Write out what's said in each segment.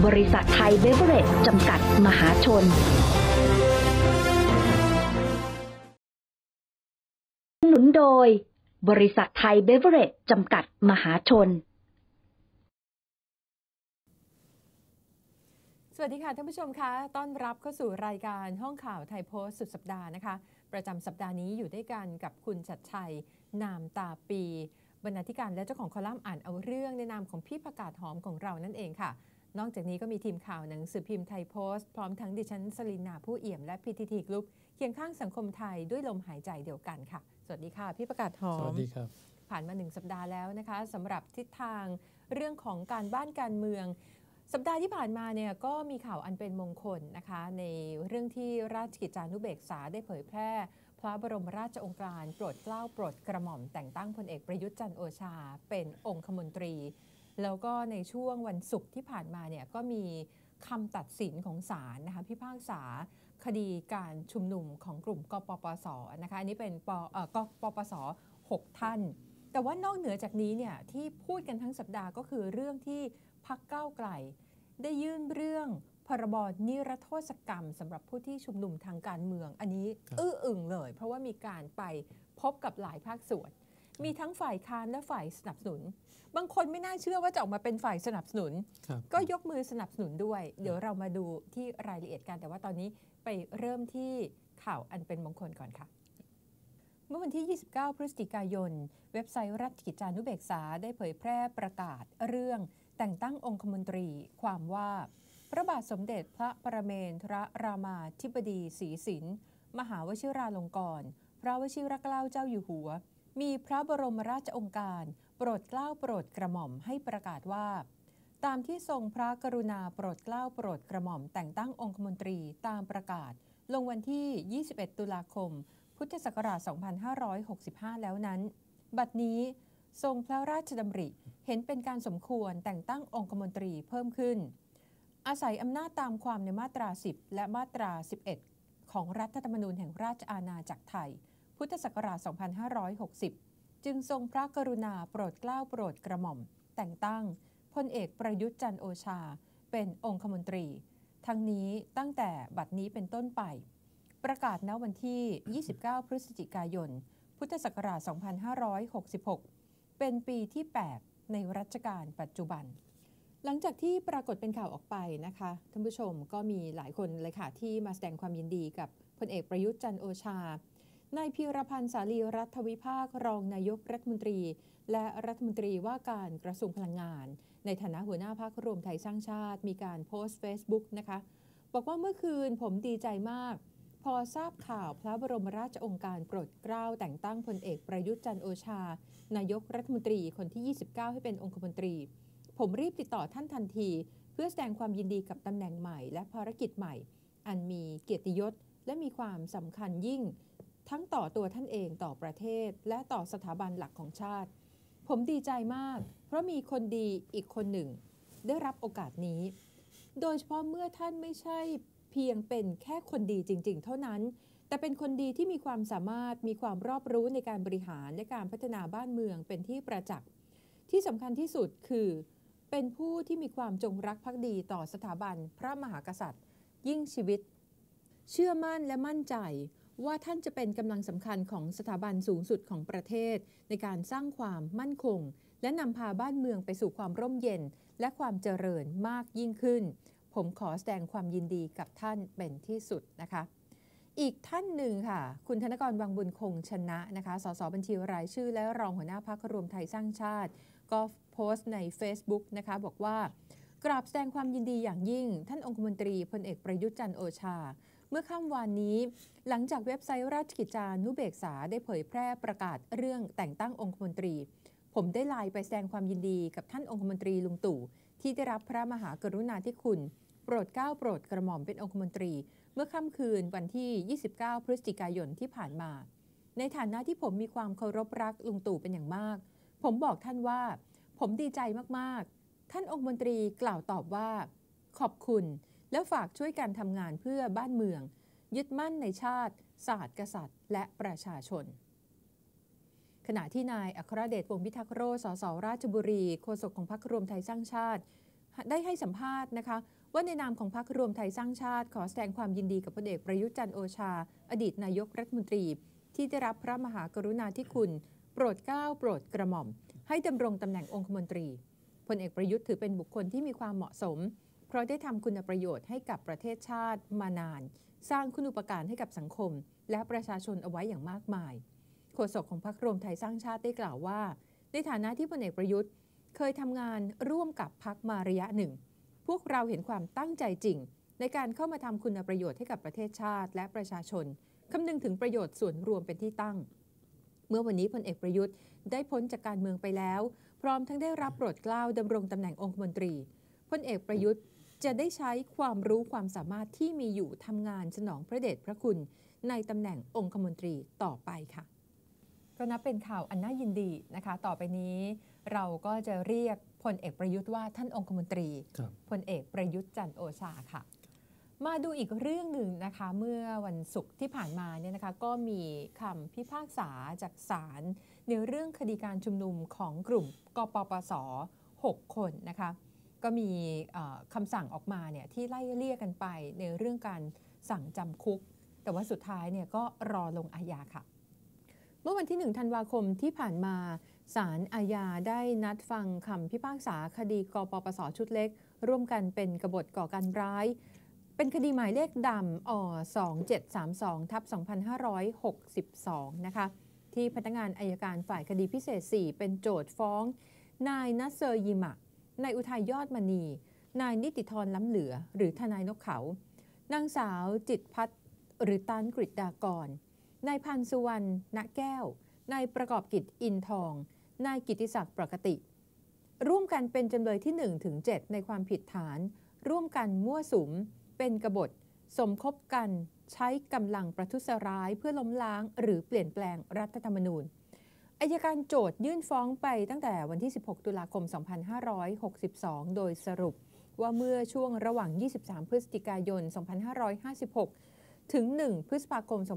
บริษัทไทยเบเวอเรจจำกัดมหาชนหนุนโดยบริษัทไทยเบเวอเรจจำกัดมหาชนสวัสดีค่ะท่านผู้ชมคะต้อนรับเข้าสู่รายการห้องข่าวไทยโพสต์สุดสัปดาห์นะคะประจำสัปดาห์นี้อยู่ด้วยกันกับคุณชัดชัยนามตาปีบรรณาธิการและเจ้าของคอลัมน์อ่านเอาเรื่องในนามของพี่ประกาศหอมของเรานั่นเองค่ะนอกจากนี้ก็มีทีมข่าวหนังสือพิมพ์ไทยโพสต์พร้อมทั้งดิฉันสลินาผู้เอี่ยมและ PTT Group เคียงข้างสังคมไทยด้วยลมหายใจเดียวกันค่ะสวัสดีค่ะพี่ประกาศหอมสวัสดีครับผ่านมา1สัปดาห์แล้วนะคะสำหรับทิศทางเรื่องของการบ้านการเมืองสัปดาห์ที่ผ่านมาเนี่ยก็มีข่าวอันเป็นมงคลนะคะในเรื่องที่ราชกิจจานุเบกษาได้เผยแพร่พระบรมราชโองการโปรดเกล้าโปรดกระหม่อมแต่งตั้งพลเอกประยุทธ์จันทร์โอชาเป็นองคมนตรีแล้วก็ในช่วงวันศุกร์ที่ผ่านมาเนี่ยก็มีคำตัดสินของศาลนะคะพิพากษาคดีการชุมนุมของกลุ่มกปปสนะคะอันนี้เป็นกปปส6ท่านแต่ว่านอกเหนือจากนี้เนี่ยที่พูดกันทั้งสัปดาห์ก็คือเรื่องที่พรรคก้าวไกลได้ยื่นเรื่องพรบนิรโทษกรรมสำหรับผู้ที่ชุมนุมทางการเมืองอันนี้อื้ออึงเลยเพราะว่ามีการไปพบกับหลายภาคส่วนมีทั้งฝ่ายค้านและฝ่ายสนับสนุนบางคนไม่น่าเชื่อว่าจะออกมาเป็นฝ่ายสนับสนุนก็ยกมือสนับสนุนด้วยเดี๋ยวเรามาดูที่รายละเอียดกันแต่ว่าตอนนี้ไปเริ่มที่ข่าวอันเป็นมงคลก่อนค่ะเมื่อวันที่ 29 พฤศจิกายนเว็บไซต์ราชกิจจานุเบกษาได้เผยแพร่ประกาศเรื่องแต่งตั้งองคมนตรีความว่าพระบาทสมเด็จพระปรเมนทรรามาธิบดีศรีสินมหาวชิราลงกรณ์พระวชิรเกล้าเจ้าอยู่หัวมีพระบรมราชโองการโปรดเกล้าโปรดกระหม่อมให้ประกาศว่าตามที่ทรงพระกรุณาโปรดเกล้าโปรดกระหม่อมแต่งตั้งองคมนตรีตามประกาศลงวันที่ 21 ตุลาคมพุทธศักราช 2565 แล้วนั้นบัดนี้ทรงพระราชดำริเห็นเป็นการสมควรแต่งตั้งองคมนตรีเพิ่มขึ้นอาศัยอำนาจตามความในมาตรา 10 และมาตรา 11 ของรัฐธรรมนูญแห่งราชอาณาจักรไทยพุทธศักราช 2560 จึงทรงพระกรุณาโปรดเกล้าโปรดกระหม่อมแต่งตั้งพลเอกประยุทธ์จันทร์โอชาเป็นองคมนตรีทั้งนี้ตั้งแต่บัดนี้เป็นต้นไปประกาศณวันที่ 29 พฤศจิกายน พุทธศักราช 2566 เป็นปีที่ 8 ในรัชกาลปัจจุบันหลังจากที่ปรากฏเป็นข่าวออกไปนะคะท่านผู้ชมก็มีหลายคนเลยค่ะที่มาแสดงความยินดีกับพลเอกประยุทธ์จันทร์โอชานายพีรพันธ์สาลีรัฐวิภาครองนายกรัฐมนตรีและรัฐมนตรีว่าการกระทรวงพลังงานในฐานะหัวหน้าพรรครวมไทยสร้างชาติมีการโพสต์ Facebook นะคะบอกว่าเมื่อคืนผมดีใจมากพอทราบข่าวพระบรมราชโองการโปรดเกล้าแต่งตั้งพลเอกประยุทธ์จันทร์โอชานายกรัฐมนตรีคนที่ 29 ให้เป็นองคมนตรีผมรีบติดต่อท่านทันทีเพื่อแสดงความยินดีกับตำแหน่งใหม่และภารกิจใหม่อันมีเกียรติยศและมีความสำคัญยิ่งทั้งต่อตัวท่านเองต่อประเทศและต่อสถาบันหลักของชาติผมดีใจมากเพราะมีคนดีอีกคนหนึ่งได้รับโอกาสนี้โดยเฉพาะเมื่อท่านไม่ใช่เพียงเป็นแค่คนดีจริงๆเท่านั้นแต่เป็นคนดีที่มีความสามารถมีความรอบรู้ในการบริหารและการพัฒนาบ้านเมืองเป็นที่ประจักษ์ที่สำคัญที่สุดคือเป็นผู้ที่มีความจงรักภักดีต่อสถาบันพระมหากษัตริย์ยิ่งชีวิตเชื่อมั่นและมั่นใจว่าท่านจะเป็นกำลังสำคัญของสถาบันสูงสุดของประเทศในการสร้างความมั่นคงและนำพาบ้านเมืองไปสู่ความร่มเย็นและความเจริญมากยิ่งขึ้นผมขอแสดงความยินดีกับท่านเป็นที่สุดนะคะอีกท่านหนึ่งค่ะคุณธนกร วังบุญคงชนะนะคะสสบัญชีรายชื่อและรองหัวหน้าพรรครวมไทยสร้างชาติก็โพสต์ใน Facebook นะคะบอกว่ากราบแสดงความยินดีอย่างยิ่งท่านองคมนตรีพลเอกประยุทธ์จันทร์โอชาเมื่อค่ำวานนี้หลังจากเว็บไซต์ราชกิจจานุเบกษาได้เผยแพร่ประกาศเรื่องแต่งตั้งองคมนตรีผมได้ไลน์ไปแสดงความยินดีกับท่านองคมนตรีลุงตู่ที่ได้รับพระมหากรุณาธิคุณโปรดเกล้าโปรดกระหม่อมเป็นองคมนตรีเมื่อค่ำคืนวันที่ 29 พฤศจิกายนที่ผ่านมาในฐานะที่ผมมีความเคารพรักลุงตู่เป็นอย่างมากผมบอกท่านว่าผมดีใจมากๆท่านองคมนตรีกล่าวตอบว่าขอบคุณแล้วฝากช่วยกันทำงานเพื่อบ้านเมืองยึดมั่นในชาติศาสตร์กษัตริย์และประชาชนขณะที่นายอัครเดช วงศ์พิทักษ์โรจน์ สสราชบุรีโฆษกของพรรครวมไทยสร้างชาติได้ให้สัมภาษณ์นะคะว่าในนามของพรรครวมไทยสร้างชาติขอแสดงความยินดีกับพลเอกประยุทธ์จันทร์โอชาอดีตนายกรัฐมนตรีที่ได้รับพระมหากรุณาธิคุณโปรดเกล้าโปรดกระหม่อมให้ดำรงตำแหน่งองคมนตรีพลเอกประยุทธ์ถือเป็นบุคคลที่มีความเหมาะสมเพราะได้ทำคุณประโยชน์ให้กับประเทศชาติมานานสร้างคุณูปการให้กับสังคมและประชาชนเอาไว้อย่างมากมายโฆษกของพรรครวมไทยสร้างชาติได้กล่าวว่าในฐานะที่พลเอกประยุทธ์เคยทำงานร่วมกับพรรคมาระยะหนึ่งพวกเราเห็นความตั้งใจจริงในการเข้ามาทำคุณประโยชน์ให้กับประเทศชาติและประชาชนคำนึงถึงประโยชน์ส่วนรวมเป็นที่ตั้งเมื่อวันนี้พลเอกประยุทธ์ได้พ้นจากการเมืองไปแล้วพร้อมทั้งได้รับโปรดเกล้าดำรงตำแหน่งองคมนตรีพลเอกประยุทธ์จะได้ใช้ความรู้ความสามารถที่มีอยู่ทำงานสนองพระเดชพระคุณในตำแหน่งองคมนตรีต่อไปค่ะก็นับเป็นข่าวอันน่ายินดีนะคะต่อไปนี้เราก็จะเรียกพลเอกประยุทธ์ว่าท่านองคมนตรีพลเอกประยุทธ์จันทร์โอชาค่ะมาดูอีกเรื่องหนึ่งนะคะเมื่อวันศุกร์ที่ผ่านมาเนี่ยนะคะก็มีคำพิพากษาจากศาลในเรื่องคดีการชุมนุมของกลุ่มกปปส. 6 คนนะคะก็มีคำสั่งออกมาเนี่ยที่ไล่เลี่ยกันไปในเรื่องการสั่งจำคุกแต่ว่าสุดท้ายเนี่ยก็รอลงอาญาค่ะเมื่อวันที่1 ธันวาคมที่ผ่านมาศาลอาญาได้นัดฟังคำพิพากษาคดีกปปส.ชุดเล็กร่วมกันเป็นกบฏก่อการร้ายเป็นคดีหมายเลขดำ2732/2562นะคะที่พนักงานอัยการฝ่ายคดีพิเศษ4เป็นโจทก์ฟ้องนายนัสเซอร์ยิมะนายอุทัยยอดมณีนายนิติธรล้ำเหลือหรือทนายนกเขานางสาวจิตพัฒน์หรือตันกฤษดากรนายพันสุวรรณณแก้วนายประกอบกิจอินทองนายกิติศักดิ์ปกติร่วมกันเป็นจำเลยที่ 1-7 ในความผิดฐานร่วมกันมั่วสุมเป็นกบฏสมคบกันใช้กำลังประทุษร้ายเพื่อล้มล้างหรือเปลี่ยนแปลงรัฐธรรมนูญอัยการโจทยื่นฟ้องไปตั้งแต่วันที่ 16 ตุลาคม 2562 โดยสรุปว่าเมื่อช่วงระหว่าง 23 พฤศจิกายน 2556 ถึง 1 พฤษภาคม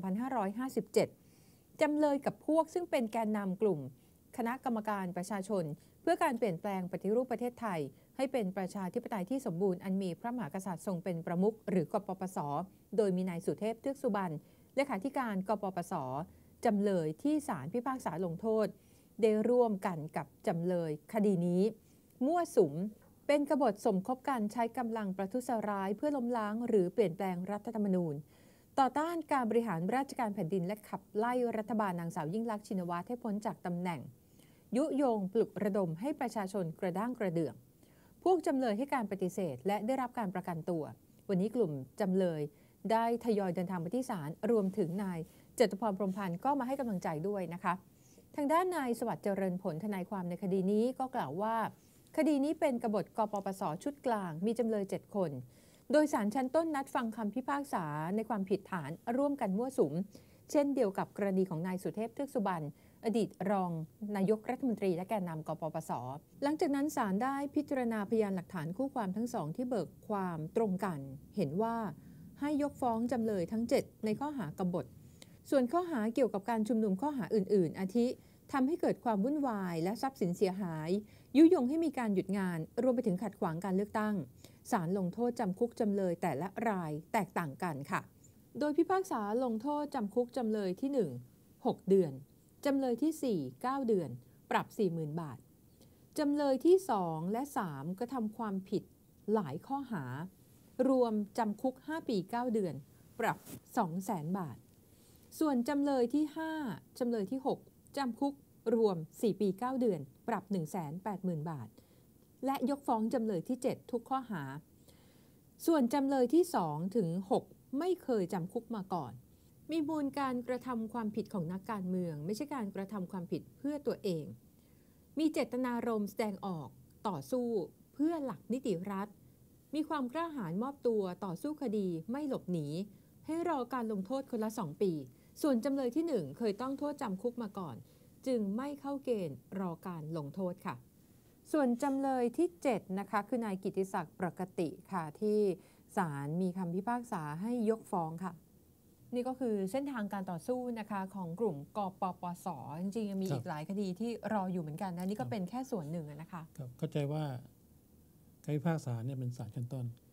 2557 จำเลยกับพวกซึ่งเป็นแกนนำกลุ่มคณะกรรมการประชาชนเพื่อการเปลี่ยนแปลงปฏิรูปประเทศไทยให้เป็นประชาธิปไตยที่สมบูรณ์อันมีพระมหากษัตริย์ทรงเป็นประมุขหรือกปปส.โดยมีนายสุเทพเทือกสุบรรณเลขาธิการกปปส.จำเลยที่ศาลพิพากษาลงโทษได้ร่วมกันกับจำเลยคดีนี้มั่วสุมเป็นกบฏสมคบกันใช้กำลังประทุษร้ายเพื่อล้มล้างหรือเปลี่ยนแปลงรัฐธรรมนูญต่อต้านการบริหารราชการแผ่นดินและขับไล่รัฐบาลนางสาวยิ่งลักษณ์ชินวัตรให้พ้นจากตำแหน่งยุยงปลุกระดมให้ประชาชนกระด้างกระเดื่องพวกจำเลยให้การปฏิเสธและได้รับการประกันตัววันนี้กลุ่มจำเลยได้ทยอยเดินทางไปที่ศาลรวมถึงนายจตุพรพรหมพันธ์ก็มาให้กำลังใจด้วยนะคะทางด้านนายสวัสดิ์เจริญผลทนายความในคดีนี้ก็กล่าวว่าคดีนี้เป็นกบฏกปปส.ชุดกลางมีจำเลย7 คนโดยศาลชั้นต้นนัดฟังคำพิพากษาในความผิดฐานร่วมกันมั่วสุมเช่นเดียวกับกรณีของนายสุเทพเทือกสุบรรณอดีตรองนายกรัฐมนตรีและแกนนำกปปส.หลังจากนั้นศาลได้พิจารณาพยานหลักฐานคู่ความทั้งสองที่เบิกความตรงกันเห็นว่าให้ยกฟ้องจำเลยทั้ง7ในข้อหากบฏส่วนข้อหาเกี่ยวกับการชุมนุมข้อหาอื่นๆอาทิทำให้เกิดความวุ่นวายและทรัพย์สินเสียหายยุยงให้มีการหยุดงานรวมไปถึงขัดขวางการเลือกตั้งศาลลงโทษจำคุกจำเลยแต่ละรายแตกต่างกันค่ะโดยพิพากษาลงโทษจำคุกจำเลยที่1 6 เดือนจำเลยที่4 9 เดือนปรับ 40,000 บาทจำเลยที่2และ3กระทำความผิดหลายข้อหารวมจำคุก5 ปี 9 เดือนปรับ 200,000 บาทส่วนจำเลยที่5จำเลยที่6จำคุกรวม4 ปี 9 เดือนปรับ 180,000 บาทและยกฟ้องจำเลยที่7ทุกข้อหาส่วนจำเลยที่2ถึง6ไม่เคยจำคุกมาก่อนมีมูลการกระทำความผิดของนักการเมืองไม่ใช่การกระทำความผิดเพื่อตัวเองมีเจตนารมณ์แสดงออกต่อสู้เพื่อหลักนิติรัฐมีความกล้าหาญมอบตัวต่อสู้คดีไม่หลบหนีให้รอการลงโทษคนละ2 ปีส่วนจำเลยที่1เคยต้องโทษจำคุกมาก่อนจึงไม่เข้าเกณฑ์รอการลงโทษค่ะส่วนจำเลยที่7นะคะคือนายกิติศักดิ์ปกติค่ะที่ศาลมีคำพิพากษาให้ยกฟ้องค่ะนี่ก็คือเส้นทางการต่อสู้นะคะของกลุ่มกปปส.จริงๆยังมีอีกหลายคดีที่รออยู่เหมือนกันนะนี่ก็เป็นแค่ส่วนหนึ่งนะคะเข้าใจว่าการพิพากษาเนี่ยเป็นศาลชั้นต้น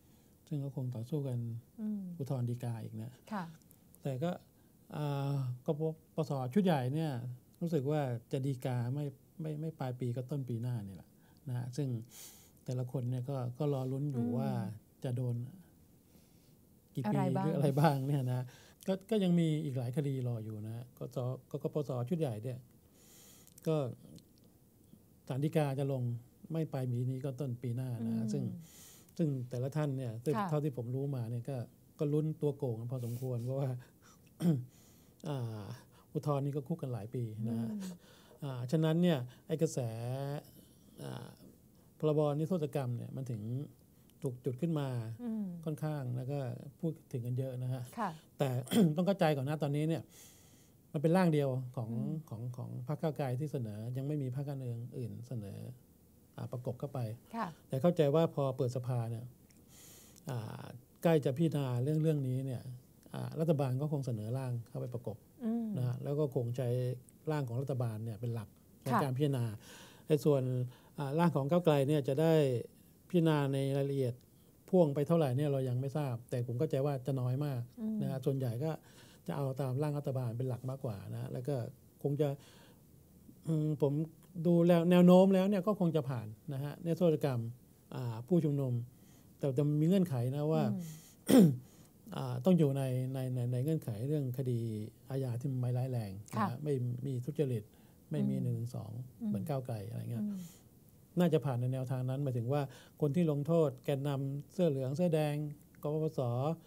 ซึ่งก็คงต่อสู้กันอุทธรณ์ฎีกาอีกนะแต่ก็กปส.ชุดใหญ่เนี่ยรู้สึกว่าจะฎีกาไม่ปลายปีก็ต้นปีหน้านี่แหละนะซึ่งแต่ละคนเนี่ยก็รอลุ้นอยู่ว่าจะโดนกี่ปีหรืออะไรบ้างเนี่ยนะก็ยังมีอีกหลายคดีรออยู่นะกปส.ชุดใหญ่เนี่ยก็ศาลฎีกาจะลงไม่ปลายปีนี้ก็ต้นปีหน้านะซึ่งแต่ละท่านเนี่ยเท่าที่ผมรู้มาเนี่ยก็ลุ้นตัวโกงพอสมควรเพราะว่าอุทธรณ์นี่ก็คุกกันหลายปีนะฉะนั้นเนี่ยไอ้กระแสพรบนิรโทษกรรมเนี่ยมันถึงถูกจุดขึ้นมาค่อนข้างแล้วก็พูดถึงกันเยอะนะฮะแต่ ต้องเข้าใจก่อนนะตอนนี้เนี่ยมันเป็นร่างเดียวของพรรคก้าวไกลที่เสนอยังไม่มีพรรคการเมืองอื่นเสนอประกบเข้าไปแต่เข้าใจว่าพอเปิดสภาเนี่ยใกล้จะพิจารณาเรื่องนี้เนี่ยรัฐบาลก็คงเสนอร่างเข้าไปประกบนะแล้วก็คงใช้ร่างของรัฐบาลเนี่ยเป็นหลักในการพิจารณาในส่วนร่างของก้าวไกลเนี่ยจะได้พิจารณาในรายละเอียดพ่วงไปเท่าไหร่เนี่ยเรายังไม่ทราบแต่ผมเข้าใจว่าจะน้อยมากนะส่วนใหญ่ก็จะเอาตามร่างรัฐบาลเป็นหลักมากกว่านะแล้วก็คงจะผมดูแล้วแนวโน้มแล้วเนี่ยก็คงจะผ่านนะฮะนิรโทษกรรมผู้ชุมนุมแต่จะมีเงื่อนไขนะว่า ต้องอยู่ในเงื่อนไขเรื่องคดีอาญาที่ไม่ร้ายแรงนะไม่มีทุจริตไม่มี112เหมือนก้าวไกลอะไรเงี้ยน่าจะผ่านในแนวทางนั้นหมายถึงว่าคนที่ลงโทษแกนนำเสื้อเหลืองเสื้อแดงกปปส.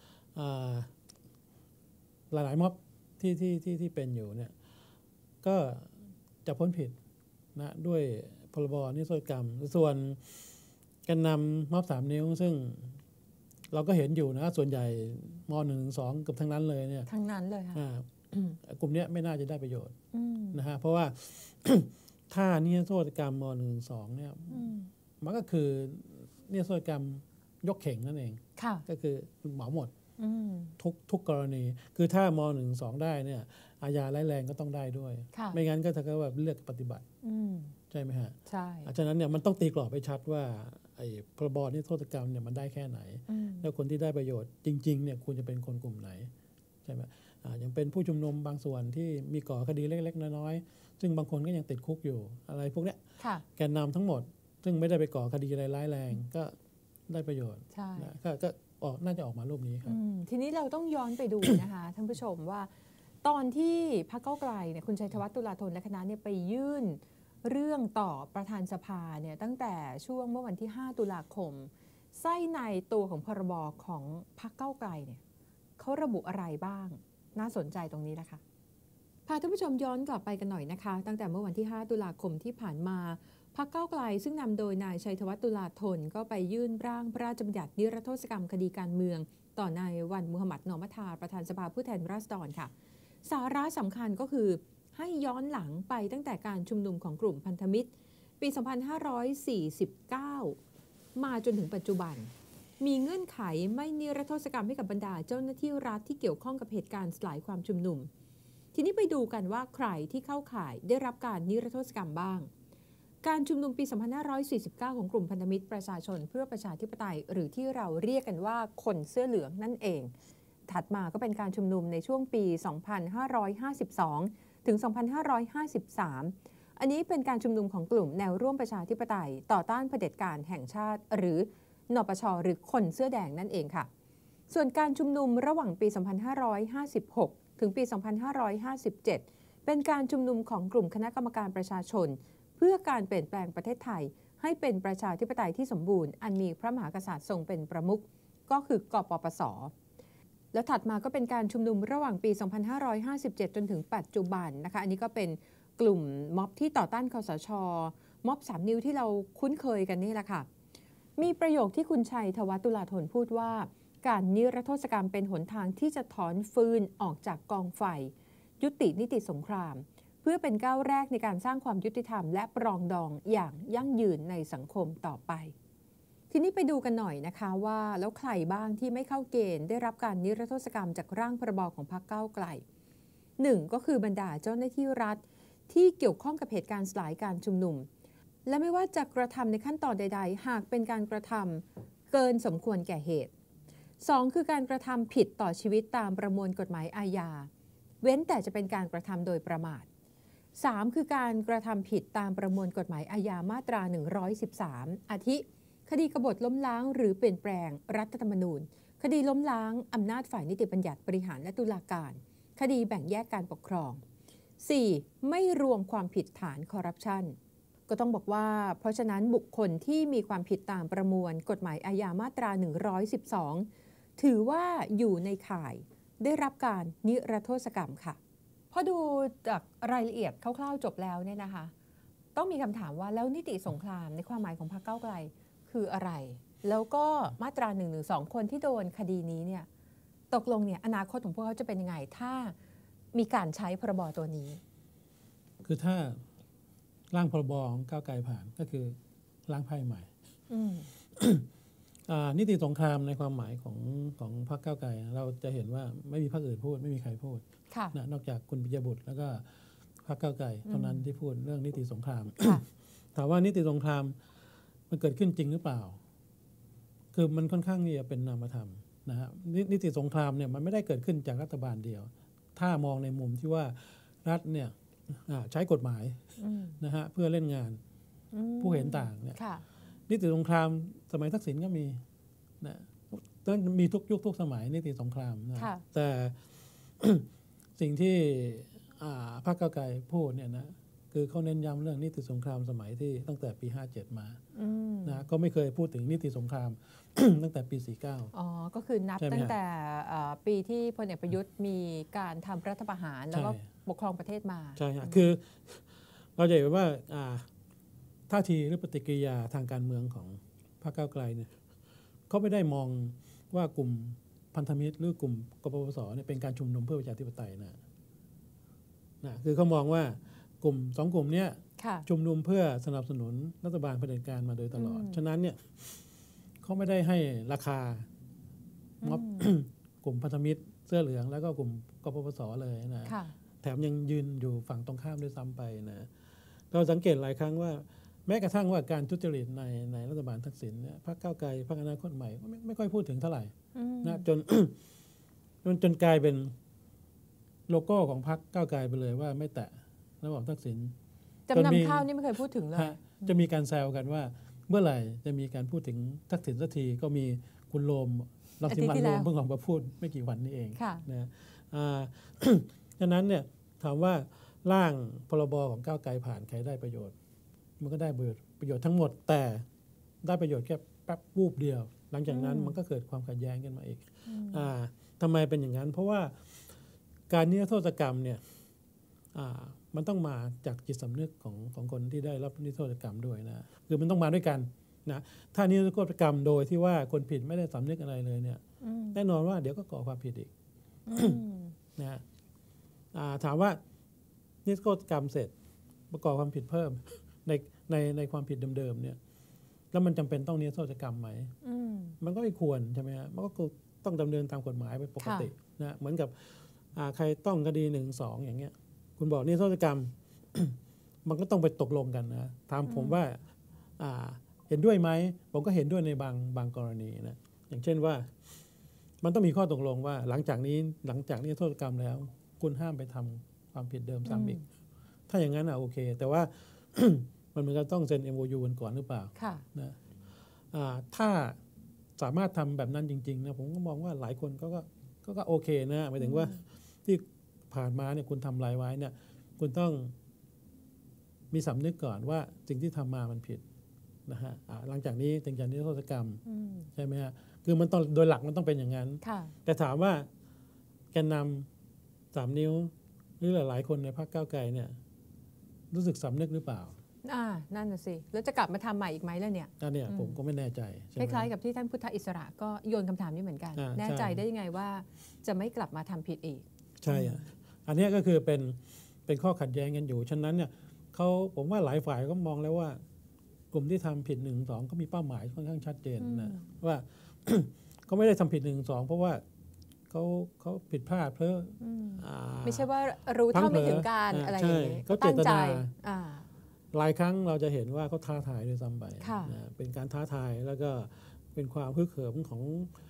หลายม็อบที่เป็นอยู่เนี่ยก็จะพ้นผิดนะด้วยพรบนิรโทษกรรมส่วนแกนนำม็อบ3 นิ้วซึ่งเราก็เห็นอยู่นะส่วนใหญ่ม.1-2กับทั้งนั้นเลยเนี่ยทั้งนั้นเลยค่ะกลุ่มนี้ไม่น่าจะได้ประโยชน์นะฮะเพราะว่า ถ้านิรโทษกรรมม.1-2เนี่ยมันก็คือนิรโทษกรรมยกเข่งนั่นเองก็คือเหมาหมดทุกกรณีคือถ้าม.1-2ได้เนี่ยอาญาร้ายแรงก็ต้องได้ด้วยไม่งั้นก็ถ้าเกิดว่าเลือกปฏิบัติใช่ไหมฮะใช่ฉะนั้นเนี่ยมันต้องตีกรอบให้ชัดว่าไอ้พรบนิรโทษกรรมเนี่ยมันได้แค่ไหนแล้วคนที่ได้ประโยชน์จริงๆเนี่ยควรจะเป็นคนกลุ่มไหนใช่ไหมยังเป็นผู้ชุมนุมบางส่วนที่มีก่อคดีเล็กๆน้อยๆซึ่งบางคนก็ยังติดคุกอยู่อะไรพวกเนี้ยแกนนำทั้งหมดซึ่งไม่ได้ไปก่อคดีอะไรร้ายแรงก็ได้ประโยชน์ก็น่าจะออกมารูปนี้ครับทีนี้เราต้องย้อนไปดู นะคะท่านผู้ชมว่าตอนที่พรรคก้าวไกลเนี่ยคุณชัยธวัฒน์ตุลาธนและคณะเนี่ยไปยื่นเรื่องต่อประธานสภาเนี่ยตั้งแต่ช่วงเมื่อวันที่5 ตุลาคมไส้ในตัวของพรบของพรรคก้าวไกลเนี่ยเขาระบุอะไรบ้างน่าสนใจตรงนี้นะคะพาท่านผู้ชมย้อนกลับไปกันหน่อยนะคะตั้งแต่เมื่อวันที่5 ตุลาคมที่ผ่านมาพรรคก้าวไกลซึ่งนำโดยนายชัยธวัฒน์ตุลาธนก็ไปยื่นร่างพระราชบัญญัตินิรโทษกรรมคดีการเมืองต่อนายวันมุฮัมหมัดนอมัทาประธานสภาผู้แทนราษฎรค่ะสาระสำคัญก็คือให้ย้อนหลังไปตั้งแต่การชุมนุมของกลุ่มพันธมิตรปี 2549 มาจนถึงปัจจุบันมีเงื่อนไขไม่นิรโทษกรรมให้กับบรรดาเจ้าหน้าที่รัฐที่เกี่ยวข้องกับเหตุการณ์สลายความชุมนุมทีนี้ไปดูกันว่าใครที่เข้าข่ายได้รับการนิรโทษกรรมบ้างการชุมนุมปี 2549 ของกลุ่มพันธมิตรประชาชนเพื่อประชาธิปไตยหรือที่เราเรียกกันว่าคนเสื้อเหลืองนั่นเองถัดมาก็เป็นการชุมนุมในช่วงปี 2552 ถึง 2553 อันนี้เป็นการชุมนุมของกลุ่มแนวร่วมประชาธิปไตยต่อต้านเผด็จการแห่งชาติหรือนปช.หรือคนเสื้อแดงนั่นเองค่ะส่วนการชุมนุมระหว่างปี 2556 ถึงปี 2557 เป็นการชุมนุมของกลุ่มคณะกรรมการประชาชนเพื่อการเปลี่ยนแปลงประเทศไทยให้เป็นประชาธิปไตยที่สมบูรณ์อันมีพระมหากษัตริย์ทรงเป็นประมุขก็คือกปปส.แล้วถัดมาก็เป็นการชุมนุมระหว่างปี 2557 จนถึงปัจจุบันนะคะอันนี้ก็เป็นกลุ่มม็อบที่ต่อต้านคสช.ม็อบ3 นิ้วที่เราคุ้นเคยกันนี่แหละค่ะมีประโยคที่คุณชัยธวัฒน์ตุลาธนพูดว่าการนิรโทษกรรมเป็นหนทางที่จะถอนฟืนออกจากกองไฟยุตินิติสงครามเพื่อเป็นก้าวแรกในการสร้างความยุติธรรมและปรองดองอย่างยั่งยืนในสังคมต่อไปทีนี้ไปดูกันหน่อยนะคะว่าแล้วใครบ้างที่ไม่เข้าเกณฑ์ได้รับการนิรโทษกรรมจากร่างพรบของพรรคก้าวไกล1ก็คือบรรดาเจ้าหน้าที่รัฐที่เกี่ยวข้องกับเหตุการณ์สลายการชุมนุมและไม่ว่าจะกระทำในขั้นตอนใดๆหากเป็นการกระทำเกินสมควรแก่เหตุ 2คือการกระทำผิดต่อชีวิตตามประมวลกฎหมายอาญาเว้นแต่จะเป็นการกระทำโดยประมาท 3คือการกระทำผิดตามประมวลกฎหมายอาญามาตรา113อาทิคดีกบฏล้มล้างหรือเปลี่ยนแปลงรัฐธรรมนูญคดีล้มล้างอำนาจฝ่ายนิติบัญญัติบริหารและตุลาการคดีแบ่งแยกการปกครอง 4. ไม่รวมความผิดฐานคอร์รัปชันก็ต้องบอกว่าเพราะฉะนั้นบุคคลที่มีความผิดตามประมวลกฎหมายอาญามาตรา112ถือว่าอยู่ในข่ายได้รับการนิรโทษกรรมค่ะพอดูจากรายละเอียดคร่าวๆจบแล้วเนี่ยนะคะต้องมีคำถามว่าแล้วนิติสงครามในความหมายของพรรคก้าวไกลคืออะไรแล้วก็มาตรา112คนที่โดนคดีนี้เนี่ยตกลงเนี่ยอนาคตของพวกเขาจะเป็นยังไงถ้ามีการใช้พรบตัวนี้คือถ้าร่างพรบของก้าวไกลผ่านก็คือร่างไพ่ใหม่ นิติสงครามในความหมายของพรรคก้าวไกลเราจะเห็นว่าไม่มีพรรคอื่นพูดไม่มีใครพูดนะนอกจากคุณปิยบุตรแล้วก็พรรคก้าวไกลเท่านั้นที่พูดเรื่องนิติสงครามถามว่านิติสงครามมันเกิดขึ้นจริงหรือเปล่าคือมันค่อนข้างที่จะเป็นนามธรรมนะฮะนิติสงครามเนี่ยมันไม่ได้เกิดขึ้นจากรัฐบาลเดียวถ้ามองในมุมที่ว่ารัฐเนี่ยใช้กฎหมายนะฮะเพื่อเล่นงานผู้เห็นต่างเนี่ยนิติสงครามสมัยทักษิณก็มีนะต้องมีทุกยุคทุกสมัยนิติสงครามนะแต่ สิ่งที่พรรคก้าวไกลพูดเนี่ยนะคือเขาเน้นย้ำเรื่องนิติสงครามสมัยที่ตั้งแต่ปี57มานะก็ไม่เคยพูดถึงนิติสงคราม ตั้งแต่ปี49 อ๋อก็คือนับตั้งแต่ปีที่พลเอกประยุทธ์มีการทำรัฐประหารแล้วก็ปกครองประเทศมาใช่ค่ะคือเราจะเห็นว่าท่าทีหรือปฏิกิริยาทางการเมืองของพรรคก้าวไกลเนี่ยเขาไม่ได้มองว่ากลุ่มพันธมิตรหรือกลุ่มกปปสเนี่ยเป็นการชุมนุมเพื่อประชาธิปไตยนะคือเขามองว่ากลุ่มสองกลุ่มเนี้ยชุมนุมเพื่อสนับสนุนรัฐบาลเผด็จการมาโดยตลอดฉะนั้นเนี่ยเขาไม่ได้ให้ราคาม็อบ กลุ่มพันธมิตรเสื้อเหลืองแล้วก็กลุ่มกปปสเลยนะแถมยังยืนอยู่ฝั่งตรงข้ามด้วยซ้ำไปนะเราสังเกตหลายครั้งว่าแม้กระทั่งว่าการทุจริตในรัฐบาลทักษิณเนี่ยพรรคก้าวไกลพรรคอนาคตใหม่ก็ไม่ค่อยพูดถึงเท่าไหร่นะจนกลายเป็นโลโก้ของพรรคก้าวไกลไปเลยว่าไม่แตะระบอบทักษิณจำนำข้าวนี่ไม่เคยพูดถึงเลยจะมีการแซวกันว่าเมื่อไหร่จะมีการพูดถึงทักษิณสักทีก็มีคุณโรมรังสิมันต์โรมเพิ่งออกมาพูดไม่กี่วันนี้เองนะฉะนั้นเนี่ยถามว่าร่างพรบของก้าวไกลผ่านใครได้ประโยชน์มันก็ได้ประโยชน์ทั้งหมดแต่ได้ประโยชน์แค่แป๊บวูบเดียวหลังจากนั้นมันก็เกิดความขัดแย้งกันมาอีกทำไมเป็นอย่างนั้นเพราะว่าการนิรโทษกรรมเนี่ยมันต้องมาจากจิตสำนึกของคนที่ได้รับนิรโทษกรรมด้วยนะคือมันต้องมาด้วยกันนะถ้านิรโทษกรรมโดยที่ว่าคนผิดไม่ได้สำนึกอะไรเลยเนี่ยแน่นอนว่าเดี๋ยวก็ก่อความผิดอีกนะถามว่านิรโทษกรรมเสร็จประกอบความผิดเพิ่มในความผิดเดิมๆเนี่ยแล้วมันจำเป็นต้องนิรโทษกรรมไหมมันก็ไม่ควรใช่ไหมฮะมันก็ต้องดำเนินตามกฎหมายเป็นปกตินะเหมือนกับใครต้องคดี1-2อย่างเงี้ยคุณบอกนิรโทษกรรม มันก็ต้องไปตกลงกันนะถามผมว่าเห็นด้วยไหมผมก็เห็นด้วยในบางกรณีนะอย่างเช่นว่ามันต้องมีข้อตกลงว่าหลังจากนี้นิรโทษกรรมแล้วคุณห้ามไปทำความผิดเดิมซ้ำอีกถ้าอย่างนั้นโอเคแต่ว่า มันก็ต้องเซ็น MOU กันก่อนหรือเปล่านะถ้าสามารถทำแบบนั้นจริงๆนะผมก็มองว่าหลายคนก็โอเคนะหมายถึงว่าที่ผ่านมาเนี่ยคุณทำลายไว้เนี่ยคุณต้องมีสำนึกก่อนว่าสิ่งที่ทำมามันผิดนะฮะหลังจากนี้ถึงจะนิรโทษกรรมใช่ไหมฮะคือมันต้องโดยหลักมันต้องเป็นอย่างนั้นแต่ถามว่าแกนนำ3 นิ้วหรือหลายๆคนในพรรคก้าวไกลเนี่ยรู้สึกสำนึกหรือเปล่านั่นน่ะสิแล้วจะกลับมาทำใหม่อีกไหมล่ะเนี่ยผมก็ไม่แน่ใจคล้ายๆกับที่ท่านพุทธอิสระก็โยนคำถามนี้เหมือนกันแน่ใจได้ยังไงว่าจะไม่กลับมาทำผิดอีกใช่อันนี้ก็คือเป็นข้อขัดแย้งกันอยู่ฉะนั้นเนี่ยผมว่าหลายฝ่ายก็มองแล้วว่ากลุ่มที่ทำผิด1-2ก็มีเป้าหมายค่อนข้างชัดเจนนะว่า เขาไม่ได้ทำผิด1-2เพราะว่าเขาผิดพลาดเพราะไม่ใช่ว่ารู้เท่าไม่ถึงการอะไรอย่างนี้เขาตั้งใจหลายครั้งเราจะเห็นว่าเขาท้าทายด้วยซ้ำไปเป็นการท้าทายแล้วก็เป็นความฮึกเหิม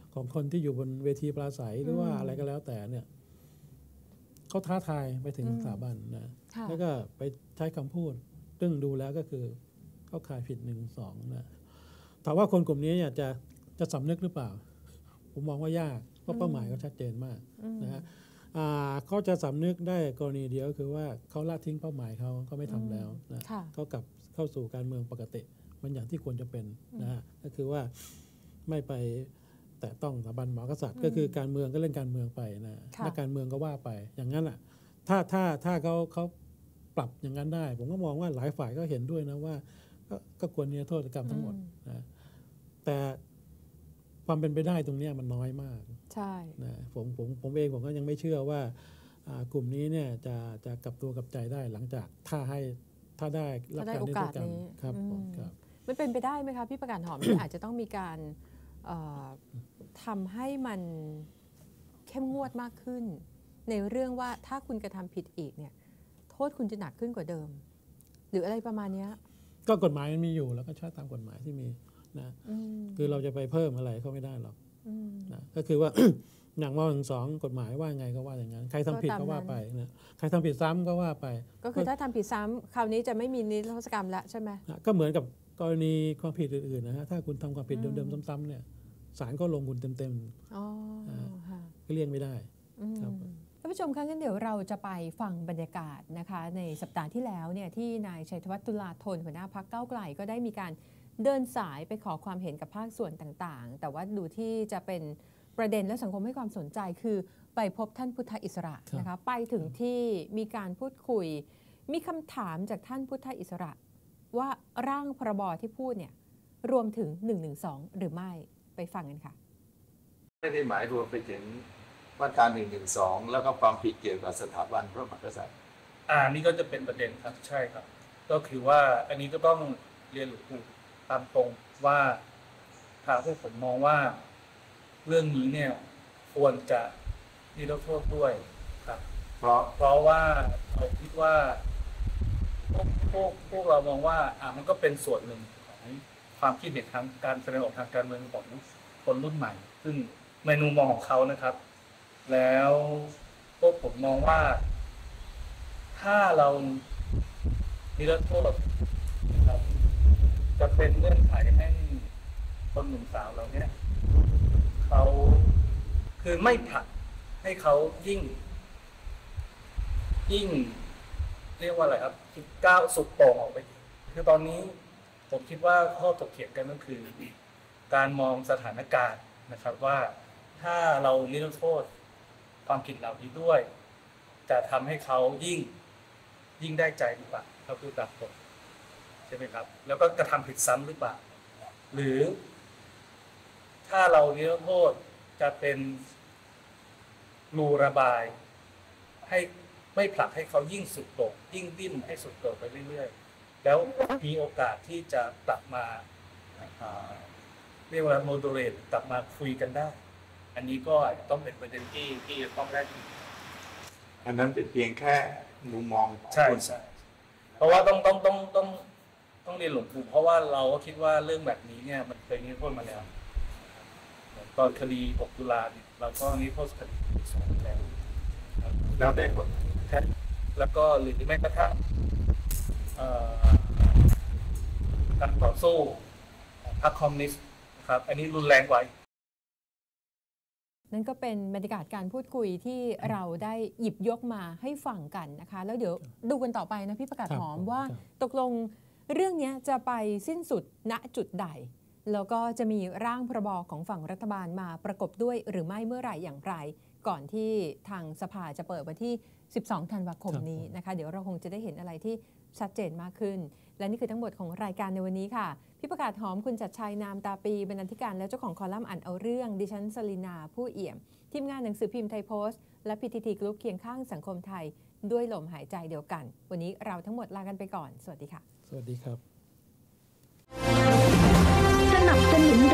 ของคนที่อยู่บนเวทีปราศัยหรือว่าอะไรก็แล้วแต่เนี่ยเขาท้าทายไปถึงสถาบันนะแล้วก็ไปใช้คำพูดซึ่งดูแล้วก็คือเข้าข่ายผิด1-2นะถามว่าคนกลุ่มนี้เนี่ยจะสำนึกหรือเปล่าผมมองว่ายากเพราะเป้าหมายเขาชัดเจนมากนะฮะเขาจะสำนึกได้กรณีเดียวก็คือว่าเขาละทิ้งเป้าหมายเขาไม่ทำแล้วนะเขากลับเข้าสู่การเมืองปกติมันอย่างที่ควรจะเป็นนะฮะก็คือว่าไม่ไปแต่ต้องสถาบันมหากษัตริย์ก็คือการเมืองก็เล่นการเมืองไปนะนักการเมืองก็ว่าไปอย่างนั้นแหละถ้าเขาปรับอย่างนั้นได้ผมก็มองว่าหลายฝ่ายก็เห็นด้วยนะว่าก็ควรนิรโทษกรรมทั้งหมดนะแต่ความเป็นไปได้ตรงนี้มันน้อยมากใช่นะผมเองผมก็ยังไม่เชื่อว่ากลุ่มนี้เนี่ยจะกลับตัวกลับใจได้หลังจากถ้าได้รับการนิรโทษกรรมครับมันเป็นไปได้ไหมคะพี่ประกาศหอม ที่อาจจะต้องมีการทำให้มันเข้มงวดมากขึ้นในเรื่องว่าถ้าคุณกระทำผิดอีกเนี่ยโทษคุณจะหนักขึ้นกว่าเดิมหรืออะไรประมาณนี้ก็กฎหมายมันมีอยู่แล้วก็ใช้ตามกฎหมายที่มีนะคือเราจะไปเพิ่มอะไรเขาไม่ได้หรอกนะก็คือว่า อย่างม.112 กฎหมายว่าไงก็ว่าอย่างนั้นใครทำผิดก็ว่าไปนะใครทำผิดซ้ำก็ว่าไปก็คือถ้าทำผิดซ้ำคราวนี้จะไม่มีนิรโทษกรรมแล้วใช่ไหมก็เหมือนกับกรณีความผิดอื่นๆนะฮะถ้าคุณทำความผิดเดิมๆซ้ำๆเนี่ยศาลก็ลงคุณเต็มๆก็เลี่ยงไม่ได้ครับท่านผู้ชมคะงั้นเดี๋ยวเราจะไปฟังบรรยากาศนะคะในสัปดาห์ที่แล้วเนี่ยที่นายชัยธวัฒน์ตุลาธนหัวหน้าพรรคก้าวไกลก็ได้มีการเดินสายไปขอความเห็นกับภาคส่วนต่างๆแต่ว่าดูที่จะเป็นประเด็นและสังคมให้ความสนใจคือไปพบท่านพุทธอิสระนะคะไปถึงที่มีการพูดคุยมีคำถามจากท่านพุทธอิสระว่าร่างพรบที่พูดเนี่ยรวมถึง112หรือไม่ไปฟังกันค่ะไม่ได้หมายรวมไปถึงมาตรา112แล้วก็ความผิดเกี่ยวกับสถาบันพระมหากษัตริย์นี่ก็จะเป็นประเด็นครับใช่ครับก็คือว่าอันนี้ก็ต้องเรียนหลวงปู่ตามตรงว่าทางพวกผมมองว่าเรื่องนี้เนี่ยควรจะนิรโทษด้วยครับเพราะว่าเราคิดว่าพวกเรามองว่ามันก็เป็นส่วนหนึ่งของความคิดเห็นทางการแสดงออกทางการเมืองของคนรุ่นใหม่ซึ่งในมุมมองของเขานะครับแล้วพวกผมมองว่าถ้าเรานิรโทษนะครับจะเป็นเงื่อนไขให้คนหนุ่มสาวเราเนี่ยเขาคือไม่ผลักให้เขายิ่งเรียกว่าอะไรครับก้าวสุดโต่งออกไปคือตอนนี้ผมคิดว่าข้อถกเถียงกันก็คือการมองสถานการณ์นะครับว่าถ้าเรานิรโทษความผิดเหล่านี้ด้วยจะทำให้เขายิ่งได้ใจหรือเปล่าเขาคือตามกฎใช่ไหมครับแล้วก็กระทำผิดซ้ำหรือเปล่าหรือถ้าเรานิรโทษจะเป็นรูระบายให้ไม่ผลักให้เขายิ่งสุดโต่งยิ่งดิ้นให้สุดโต่งไปเรื่อยๆแล้วมีโอกาสที่จะกลับมาเรียกว่าโมดูเลตกลับมาคุยกันได้อันนี้ก็ต้องเป็นประเด็นที่ต้องได้อันนั้นเป็นเพียงแค่มุมมองใช่เพราะว่าต้องเรียนหลวงปู่เพราะว่าเราก็คิดว่าเรื่องแบบนี้เนี่ยมันเคยนิรโทษมาแล้วตอนคดี6 ตุลาเราก็นิรโทษคดี2แล้วได้ผลแล้วก็หรือแม้กระทั่งการต่อสู้พรรคคอมมิวนิสต์ครับอันนี้รุนแรงกว่านั่นก็เป็นบรรยากาศการพูดคุยที่เราได้หยิบยกมาให้ฟังกันนะคะแล้วเดี๋ยวดูกันต่อไปนะพี่ประกาศหอมว่าตกลงเรื่องนี้จะไปสิ้นสุดณจุดใดแล้วก็จะมีร่างพรบของฝั่งรัฐบาลมาประกบด้วยหรือไม่เมื่อไหร่อย่างไรก่อนที่ทางสภาจะเปิดวันที่12 ธันวาคมนี้นะคะเดี๋ยวเราคงจะได้เห็นอะไรที่ชัดเจนมากขึ้นและนี่คือทั้งหมดของรายการในวันนี้ค่ะพี่ประกาศหอมคุณจัดชัยนามตาปีบรรณาธิการและเจ้าของคอลัมน์อ่านเอาเรื่องดิฉันสลินาผู้เอี่ยมทีมงานหนังสือพิมพ์ไทยโพสต์และ PTT Group เคียงข้างสังคมไทยด้วยลมหายใจเดียวกันวันนี้เราทั้งหมดลากันไปก่อนสวัสดีค่ะสวัสดีครับสนับสนุน